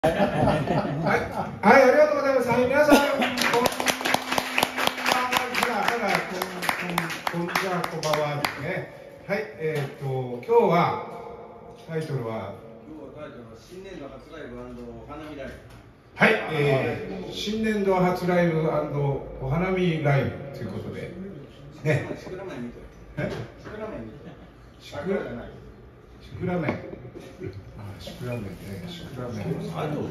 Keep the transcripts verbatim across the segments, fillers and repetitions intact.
はい、はい、ありがとうございます。はい、皆さん、こんばんは。こんにちは、こんばんはですね。はい、えっと、今日はタイトルは。 今日はタイトルは新年度初ライブお花見ライブ。 はい、えー、新年度初ライブお花見ライブということで。ね。 シクラメン見て。 え？ シクラメン見て。 シクラメン。シクラメン。あ、シクラメンね、シクラメン。あと。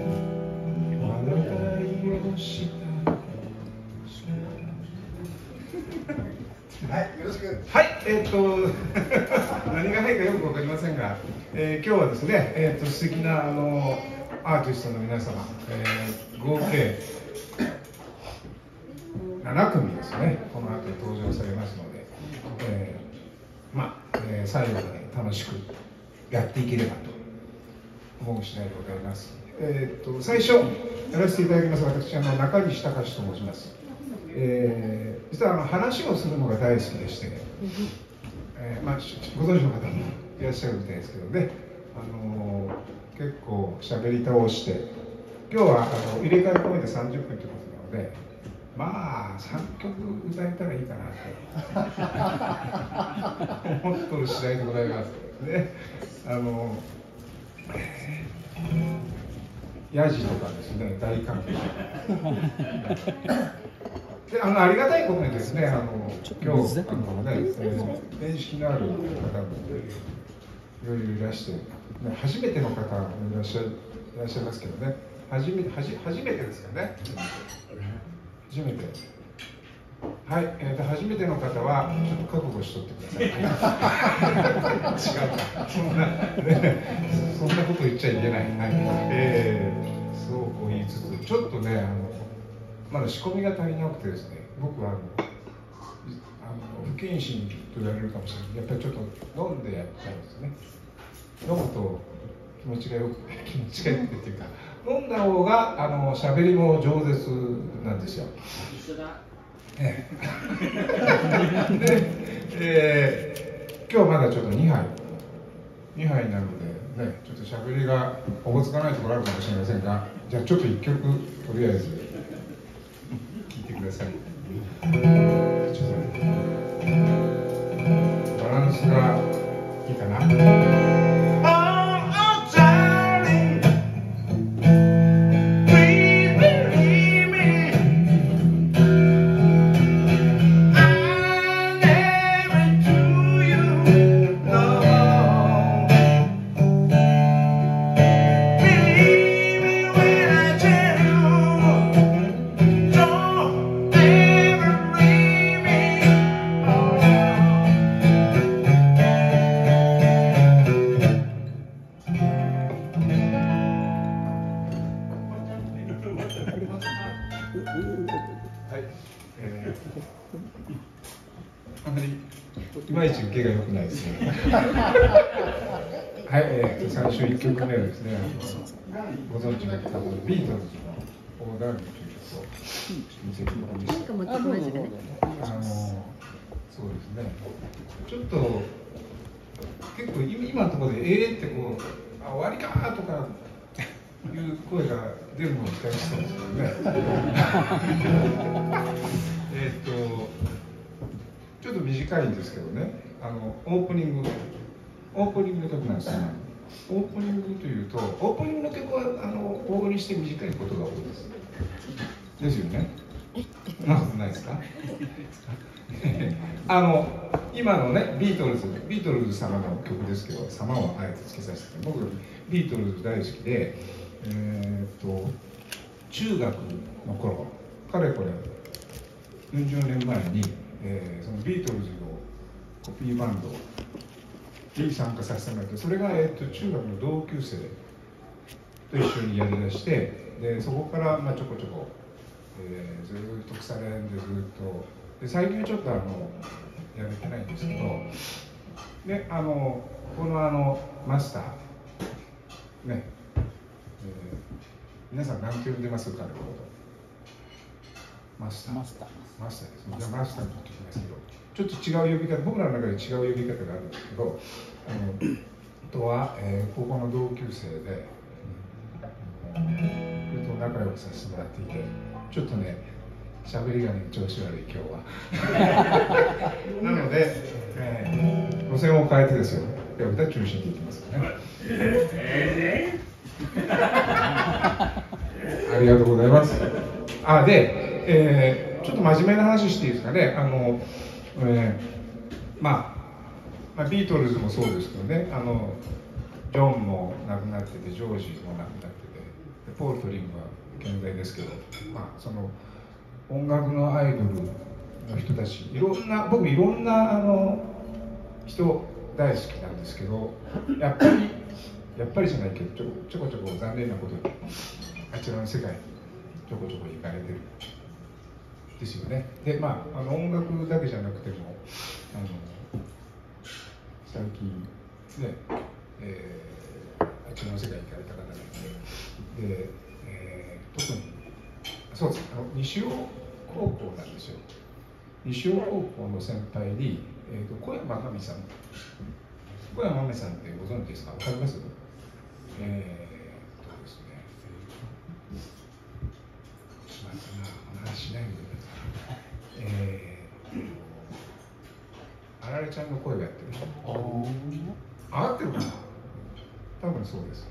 はい、よろしく。はい、えっと何が入るかよくわかりませんが、えー、今日はですね、えっと素敵なあのアーティストの皆様、えー、合計ななくみですね、この後登場されますので、えー、まあ、えー、最後まで楽しくやっていければと思う次第でございます。えー、っと最初やらせていただきます。私あの中西隆と申します。えー、実はあの話をするのが大好きでして、えーまあ、ご存知の方もいらっしゃるみたいですけどね、あのー、結構喋り倒して、今日はあの入れ替え込めてさんじゅっぷんということなので、まあさんきょく歌えたらいいかなと思ってる次第でございますね。あのヤジとかですね、大歓迎で、あのありがたいことにですね、あの今日あのね、えー、面識のある方もいろいろいらして、ね、初めての方もいらっしゃいらっしゃいますけどね、初めて初初めてですかね、初めて。はい、えー、と初めての方はちょっと覚悟しとってください。違うか、そんな、ね、そんなこと言っちゃいけない。はい、えー、そうこう言いつつ、ちょっとね、あのまだ仕込みが足りなくてですね、僕はあのあの不謹慎と言われるかもしれない。やっぱりちょっと飲んでやっちゃうんですね。飲むと気持ちがよく気持ちがよくっていうか、飲んだ方があの喋りも饒舌なんですよ。 一緒だ。 ええで、えー、今日まだちょっとにはいにはいなのでね、ちょっと喋りがおぼつかないところあるかもしれませんが、じゃあちょっといっきょくとりあえず聴いてください。ちょっとバランスがいいかな。あまりいまいち受けが良くないですね。はい、えー、最初いっきょくめはですね、ご存知の方もビートルズの「オーダーリー」という曲を見せてもらいました。あの、そうですね。ちょっと結構今のところで「えー」ってこう「あ終わりか」とかいう声が出るのを期待してたんですけどね。えっと。ちょっと短いんですけどね、あのオープニングオープニングの曲なんですよ。オープニングというと、オープニングの曲はあの大振りして短いことが多いです。ですよね。そんなことないですか？あの今のね、ビートルズビートルズ様の曲ですけど、様をあえてつけさせて、僕ビートルズ大好きで、えー、っと中学の頃、かれこれよんじゅうねんまえに。えー、そのビートルズのコピーバンドに参加させてもらって、それが、えー、と中学の同級生と一緒にやりだして、でそこから、まあ、ちょこちょこ、えー、ずっと腐れんでずっとで、最近はちょっとあのやれてないんですけど、であのこのあのマスターね、えー、皆さん何て呼んでますかね、マスター。マスター。マスターですね。じゃあマスターと言ってきますけど、ちょっと違う呼び方、僕らの中で違う呼び方があるんですけど、あのとは、えー、高校の同級生で、 仲良くさせてもらっていて、ちょっとね喋りがね調子悪い今日はなので、えー、路線を変えてですよ、歌中心でいきますからねありがとうございます。あで、えー、ちょっと真面目な話していいですかね。あの、えー、まあまあ、ビートルズもそうですけどね、あのジョンも亡くなってて、ジョージも亡くなってて、でポールとリングは健在ですけど、まあ、その音楽のアイドルの人たち、いろんな、僕いろんなあの人大好きなんですけど、やっぱりやっぱりじゃないけど、ちょちょこちょこ残念なことにあちらの世界にちょこちょこ行かれてるですよね。で、まあ、あの音楽だけじゃなくても、あの最近ね、えー、あちらの世界に行かれた方がいて、で、えー、特にそうです、あの西尾高校なんですよ。西尾高校の先輩に、えー、と小山真美さん、小山真美さんってご存知ですか？わかります？えー、っとですね、しまったな、お話しないでください。えーあられちゃんの声がやってる人。あ合ってるかな。多分そうです。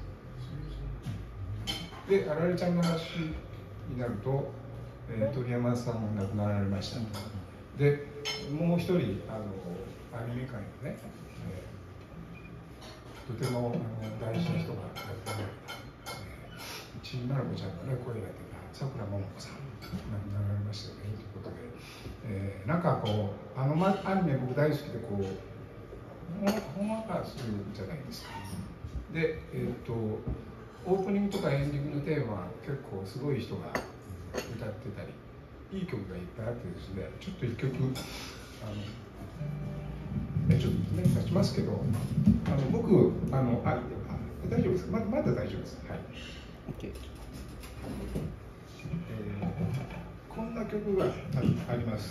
で、あられちゃんの話になると、えー、鳥山さんも亡くなられました。で、もう一人あのアニメ界のね、えー、とてもあの大事な人が亡くなられた、えー、ちんまる子ちゃんのね声がやってたさくらももこさん亡くなられましたよね。ということで。えー、なんかこうあのアニメ僕大好きでこうほんわかするじゃないですか。で、えー、っとオープニングとかエンディングのテーマは結構すごい人が歌ってたりいい曲がいっぱいあってですね、ちょっと一曲あのえちょっとね出しますけど、あの僕あのああ大丈夫ですか？まだまだ大丈夫です。はい。OK。えーこんな曲があります。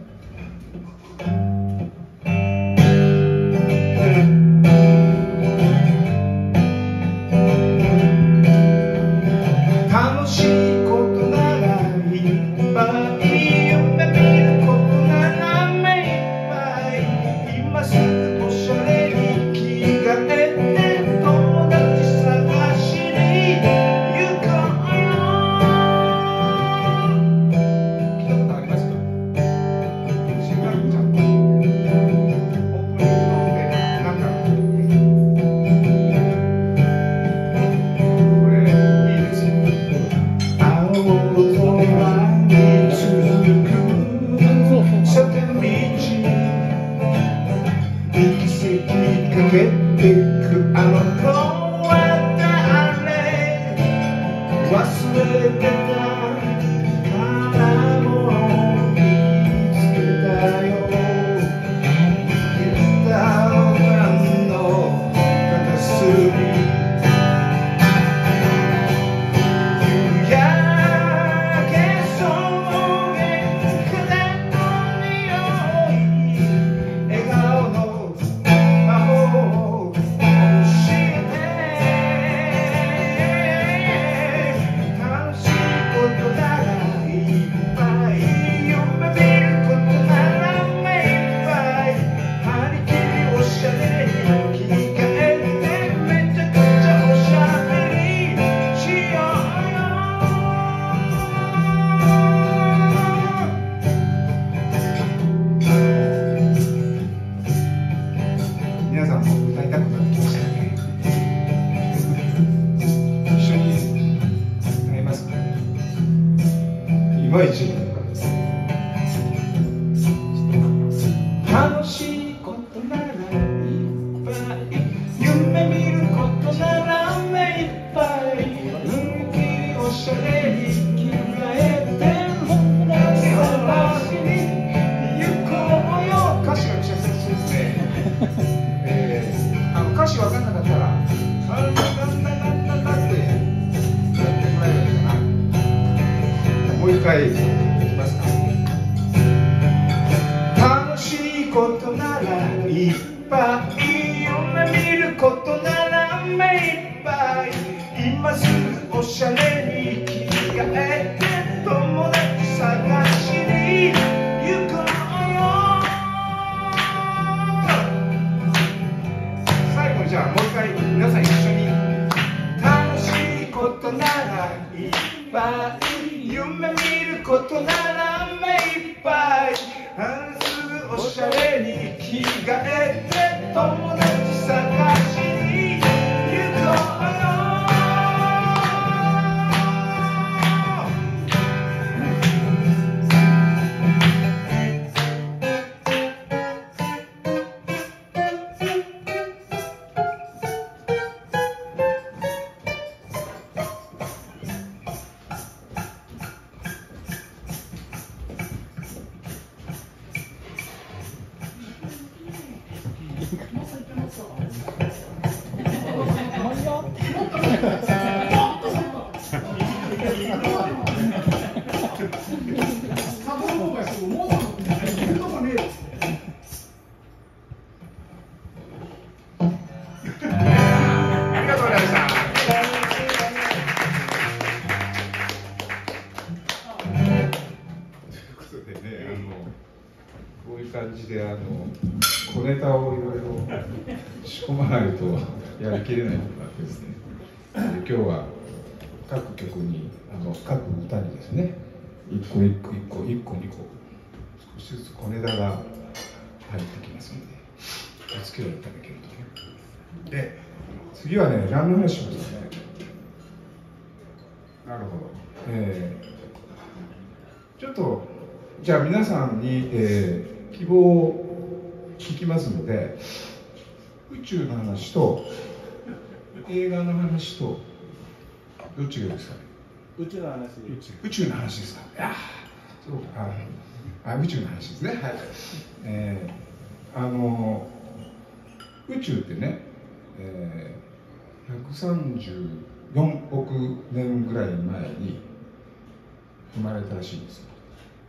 楽しいことならいっぱい、夢見ることなら目いっぱい、今すぐおしゃれに着替えて友達探しに行こうよ。楽しいことならいっぱい、夢見ることなら目いっぱい、運気おしゃれに着替えて友達探しに行こうよ。歌詞がめちゃくちゃ強くて、えー、あの歌詞分かんなかったら「あんななんだなんだなんだ」ってやってもらえばいいかな。もう一回いきますか。楽しいことならいっぱい、夢見ることなら目いっぱい、今すぐおしゃれに着替いっぱい夢見ることなら目いっぱい話すおしゃれに着替えて友達探しに行こうよ感じであの小ネタをいろいろ仕込まないとやりきれないわけですね。で今日は各曲にあの各歌にですね一個一個一個一個二個少しずつ小ネタが入ってきますのでお付き合いいただけると。で次はね何の話しますかね。なるほど、えー、ちょっとじゃあ皆さんに、えー希望を聞きますので宇宙の話と映画の話とどっちがいいですかね。 宇宙の話。 宇宙の話ですか。いやそうかああ宇宙の話ですね。はい、えー、あの宇宙ってね、えー、ひゃくさんじゅうよんおくねんぐらい前に生まれたらしいんですよ。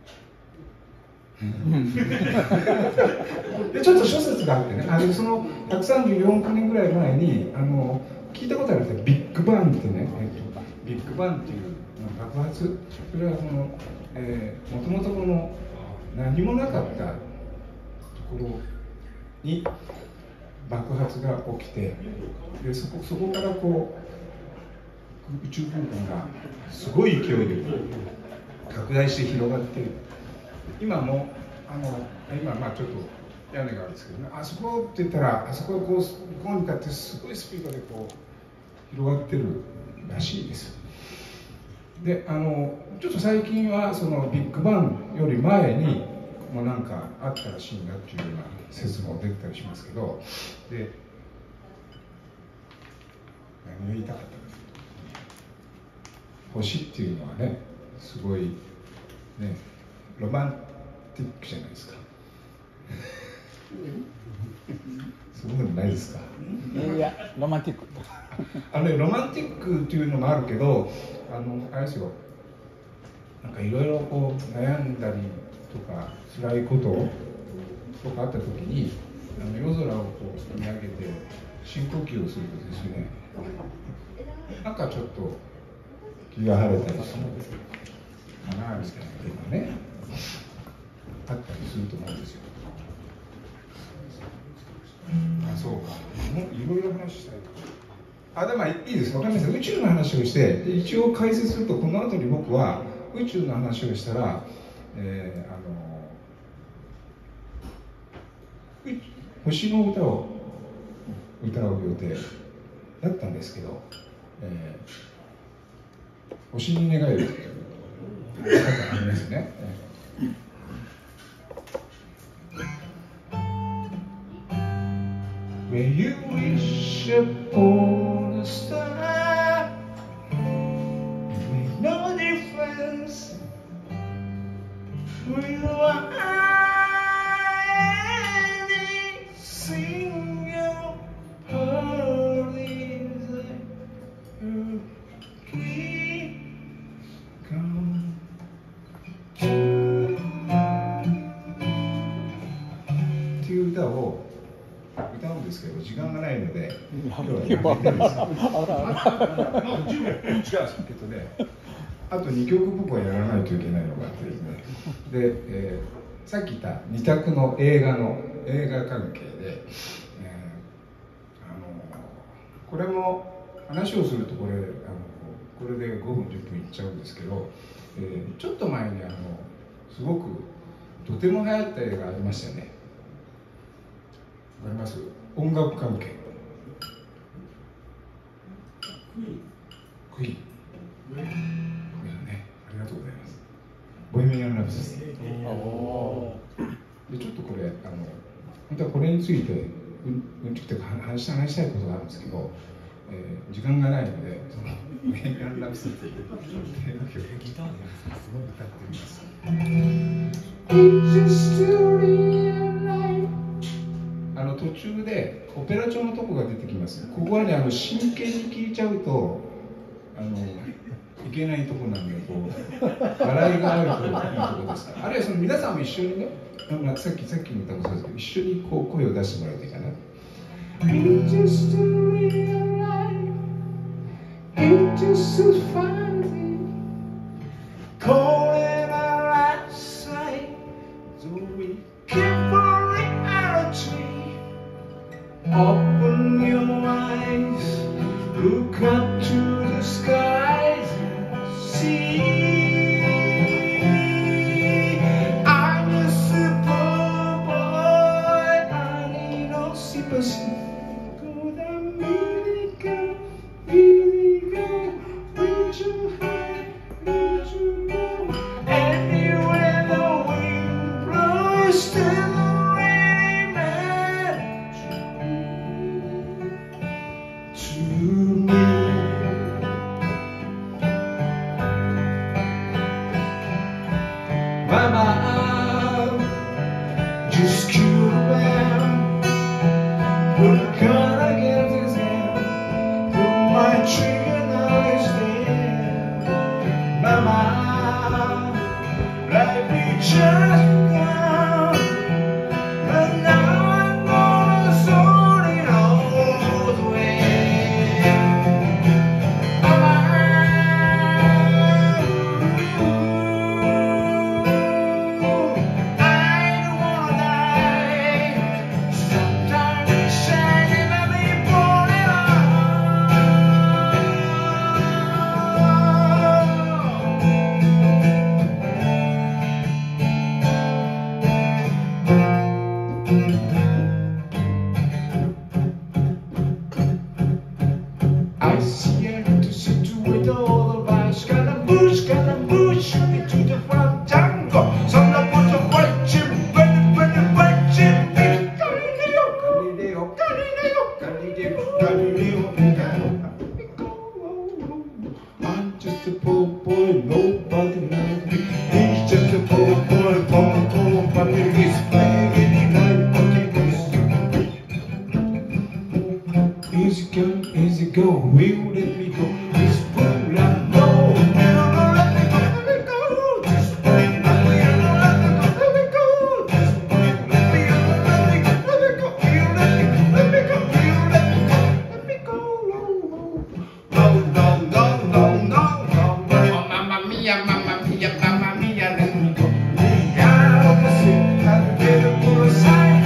でちょっと諸説があってね、あのそのひゃくさんじゅうよんおくねんぐらい前にあの聞いたことあるんですよ、ビッグバンってね、えっと、ビッグバンっていう爆発、それはこの、えー、もともとこの何もなかったところに爆発が起きて、で そ, こそこからこう宇宙空間がすごい勢いで拡大して広がっている。今もあの今まあちょっと屋根があるんですけどね、あそこって言ったらあそこがこう向こうに向かってすごいスピードでこう広がってるらしいです。であのちょっと最近はそのビッグバンより前にもうなんかあったらしいなっていうような説も出てたりしますけど、で何を言いたかったかというと、星っていうのはねすごいねロマンティックじゃないですか。そういうのないですか。 いやロマンティックあの、ね、ロマンティックっていうのもあるけど、あのあれですよ、なんかいろいろこう悩んだりとか辛いこととかあった時にあの夜空をこう見上げて深呼吸をするとですね、なんかちょっと気が晴れたりするかなみたいなことがねあったりすると思うんですよ。あ、そうか。もういろいろ話したいと。あ、でもいいです。わかりました。宇宙の話をして一応解説すると、この後に僕は宇宙の話をしたら、えー、あの星の歌を歌う予定だったんですけど、えー、星に願いをありますね。When you wish upon a star, you make no difference who you are. Any single heart is a keep come true. っていう歌を歌うんですけど時間がないので今日はやめてるんですよ。違うんですけどね、あとにきょく僕はやらないといけないのがあってですね、で、えー、さっき言ったに択の映画の映画関係で、えー、あのこれも話をするとこれあのこれでごふんじゅっぷんいっちゃうんですけど、えー、ちょっと前にあのすごくとても流行った映画ありましたよね。わかります？音楽関係。クイーン。クイーンね、ありがとうございます。ボヘミアン・ラプソディ。でちょっとこれあの本当はこれについてうんうんちくというか話した話したいことがあるんですけど、えー、時間がないのでそのボヘミアン・ラプソディっていう曲をギターですごい歌ってみます。あの途中でオペラ調のとこが出てきます。ここはねあの真剣に聴いちゃうとあのいけないとこなんでこう笑いがあるといいとこですから。あるいはその皆さんも一緒にね、まあ、さっきさっきの歌もそうですけど一緒にこう声を出してもらうといいかな。It's just a real life. It's just a fancy. Calling our eyesight. So we keep for reality. Open your eyes. Look up to the skies and see. I'm just a poor boy. I need no sympathy. Go America, easy go. Reach your high, reach your low. Anywhere the wind blows, still really matters to me. Mama, just kill the man. Put a gun against his hand. Put my trigger, now he's dead. Mama, life be just down. But now I'm gonna sort it all away. Mama, I don't wanna die. Sometimes it's shining at me, falling I see I need to situate all the vibes. Scaramouche, Scaramouche, shoot me to the front jungle. Son of a white chip, ready, ready, white chip. Galileo, Galileo, Galileo, Galileo, Galileo, Galileo. I'm just a poor boy, nobody knows me. He's just a poor boy, poor, poor, but he's playing like easy come, easy go, will let me go. This fool I know, will not let me go, let me go. This fool I will not let me go, let me go. This fool I will not let me go, let me go. Will let me go, let me go, will let me go, let me go. No, no, no, no, no, no. Oh, mamma mia, mamma mia, mamma mia, let me go. Yeah, I'm gonna sit and get a full aside.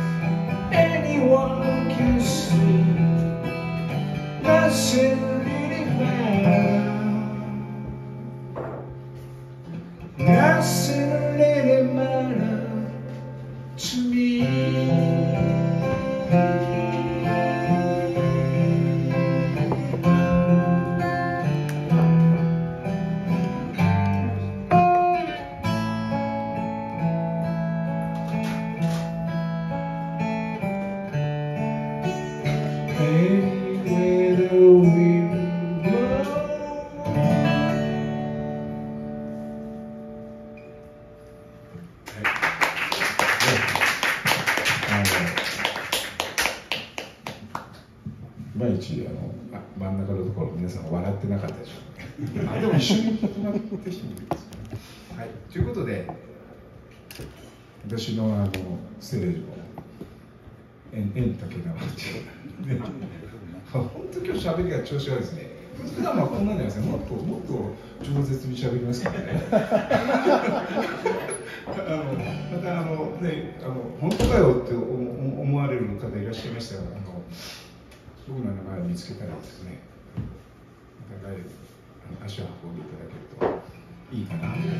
Anyone can see, nothing really Nothing really matters to me.いまいちあのあ真ん中のところ皆さん笑ってなかったでしょうね。あでも一緒に始まって人もいるんですよね。はい、ということで私のあのステレージも円円竹縄っていうね本当今日喋りが調子悪いですね。普段はこんなんじゃないですね。もっともっと饒舌に喋りますからね。あのまたあのねあの本当かよって思われる方いらっしゃいましたらあの僕の名前を見つけたらですね、お互い足を運んでいただけるといいかなと思います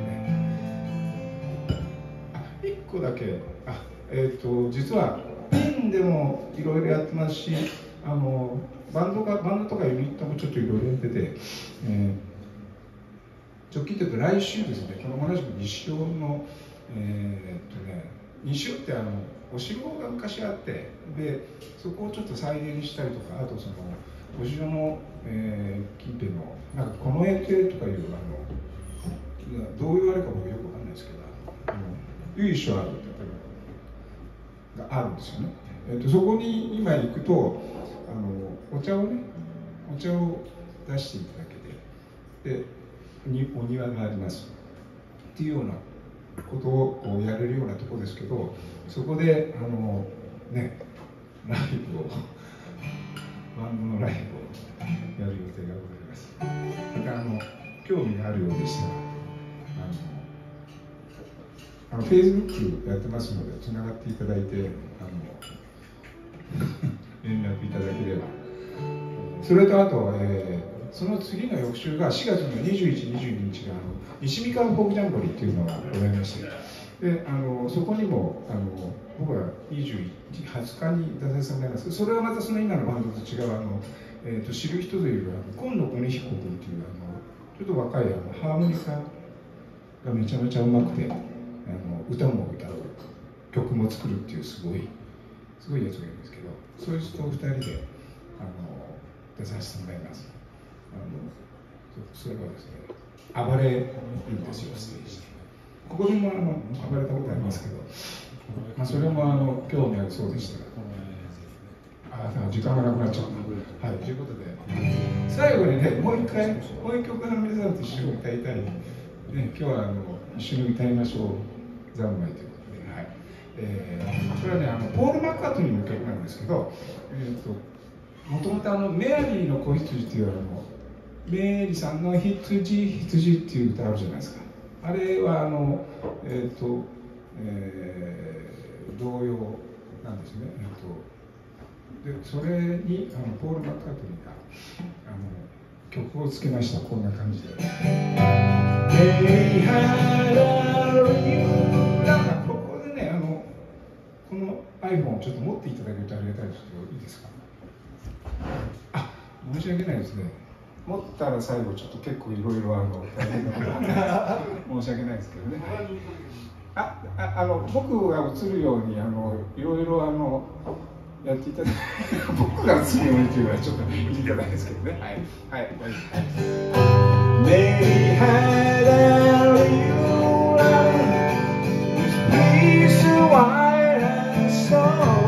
ね。あ、一個だけ、あ、えっと実はピンでもいろいろやってますし、あのバンドがバンドとかユニットもちょっといろいろやってて、えー、直近というと来週ですね、この同じく西尾のえー、っとね、西尾ってあのお城が昔あって、でそこをちょっと再現したりとか、あとそのお城の、えー、近辺のなんかこの絵亭とかいうあのどう言われるか僕よくわかんないですけど、あの由緒あるがあるんですよね。えー、とそこに今行くとあのお茶をねお茶を出していただけて、でにお庭がありますっていうようなことをこうやれるようなところですけど、そこであのねライブをバンドのライブをやる予定がございます。またあの興味があるようでしたらあのあの Facebook やってますのでつながっていただいてあの連絡いただければ。それとあと、えー、その次の翌週がしがつのにじゅういち、にじゅうににちがあの西三河フォークジャンボリーっていうのがございまして、であのそこにもあの僕はにじゅういち、はつかに出させてもらいます。それはまたその今のバンドと違うあの、えー、と知る人という今野邦彦君っていうあのちょっと若いあのハーモニカがめちゃめちゃうまくてあの歌も歌う曲も作るっていうすごいすごいやつがいるんですけど、そういう人をふたりであの出させてもらいます。あのそれはですね暴れるんですよ、ステージで。ここでもあの暴れたことありますけど、まあ、それもあの興味あるそうでしたら、あ時間がなくなっちゃった。はい、ということで最後にねもう一回もう一曲の皆さんと一緒に歌いたい、ね、今日はあの一緒に歌いましょう三昧ということで、はいえー、これはねあのポール・マッカートニーの曲なんですけど、えーともともとあのメアリーの子羊っていうあのメアリーさんの羊羊っていう歌あるじゃないですか。あれはあのえっ、ー、と、えー、同様なんですね。えー、とでそれにあのポール・マッカートニーがあの曲をつけました。こんな感じで。なんかここでねあのこの iPhone をちょっと持っていただけるとありがたいですけどいいですか。あ、申し訳ないですね。持ったら最後ちょっと結構いろいろあの大変なこと申し訳ないですけどね。あ、あ、あの僕が映るようにあのいろいろあのやっていただいて僕が映るようにというのはちょっと言い方ないですけどね。はいはい。Maybe had you with peace white and soul.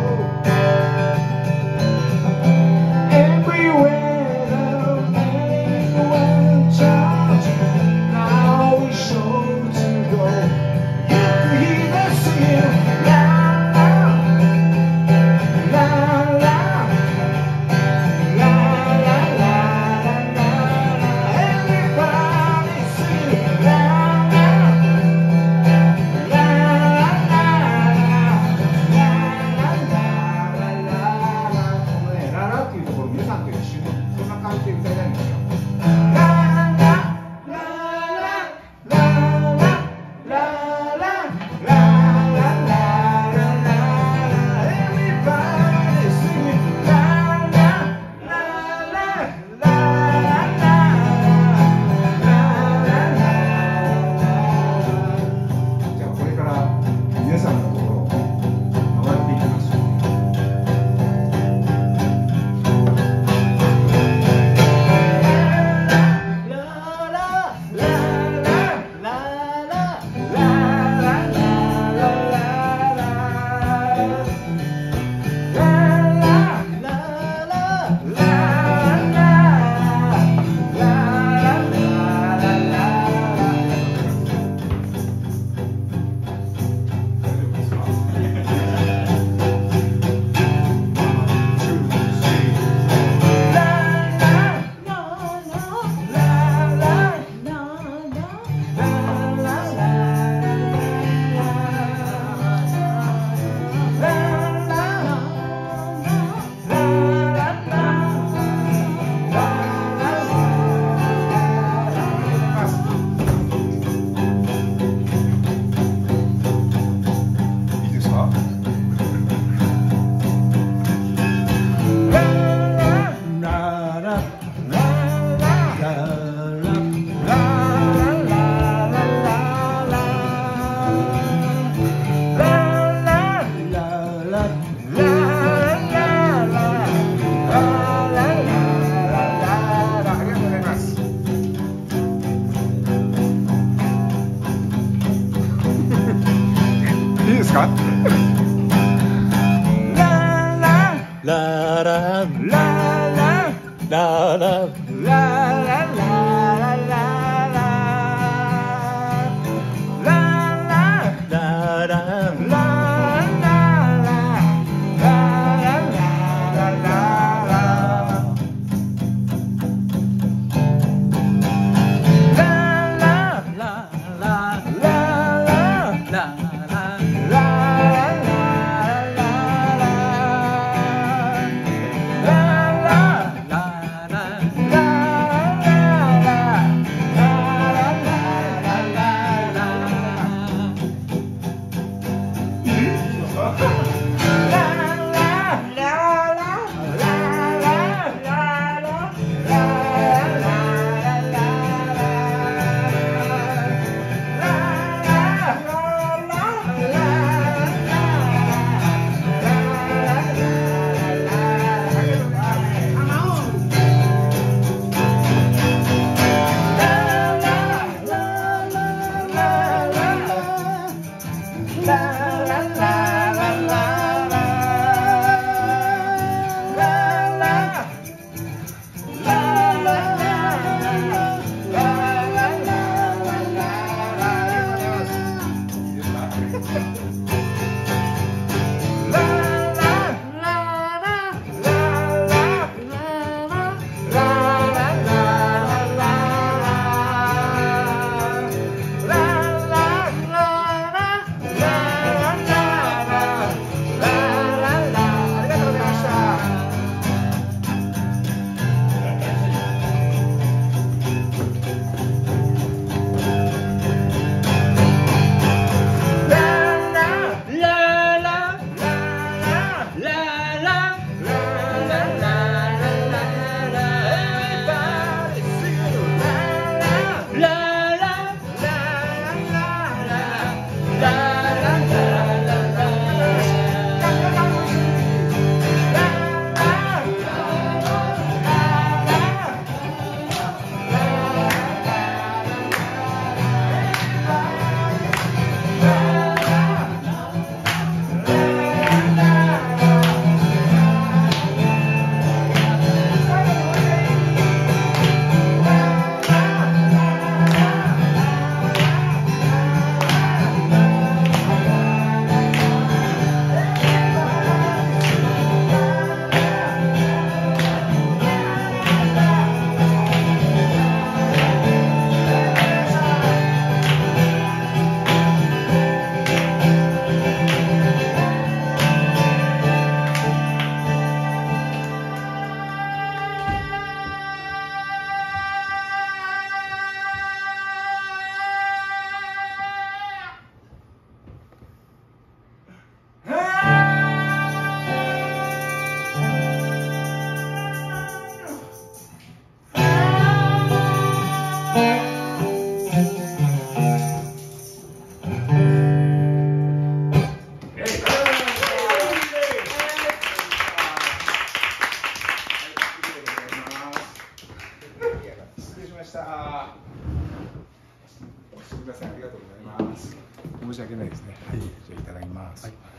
いいですか？ ララララララすみません、ありがとうございます。申し訳ないですね。はい、じゃあいただきます。はい。